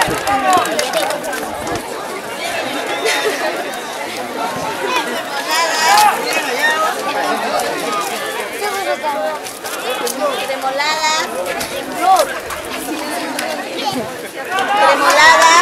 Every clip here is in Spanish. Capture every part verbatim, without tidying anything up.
Remoladas. Remoladas.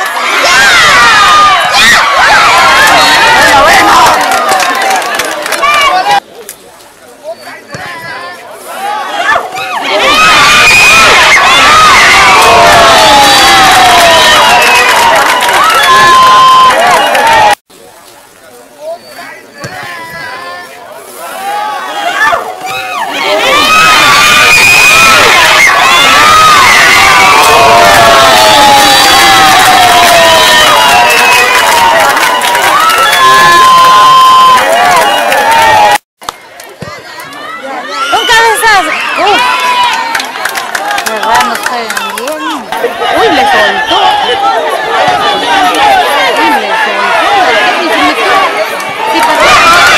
Uy, le soltó. Uy, le soltó. ¿Qué se metió? Sí, pasó.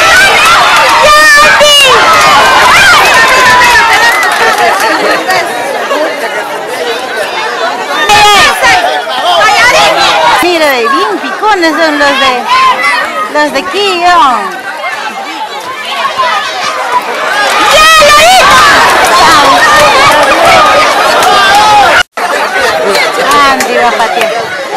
Mira, bien picones son los de los de aquí, ¿no? Andy va a patear.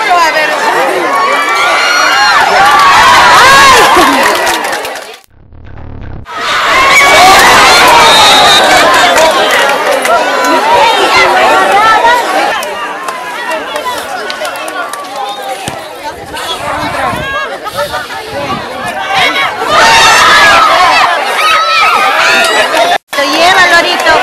Llévalo, Lorito.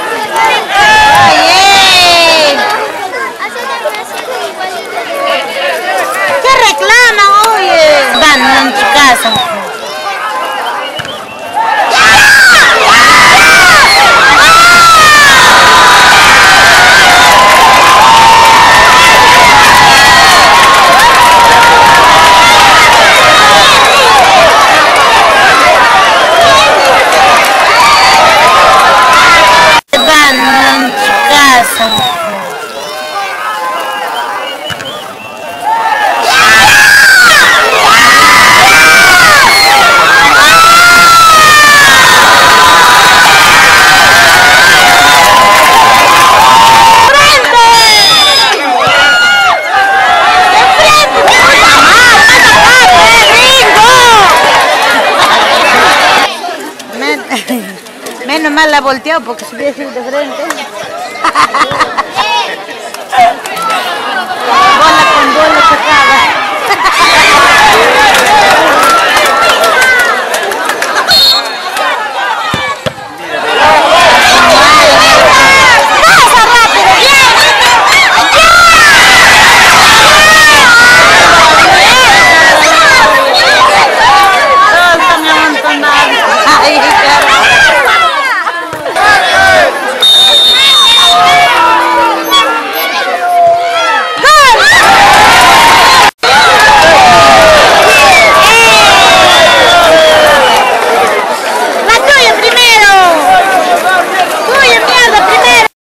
¿Qué reclaman, oye? Van en tu casa. Van en tu casa. Menos mal la volteó porque si hubiera sido de frente.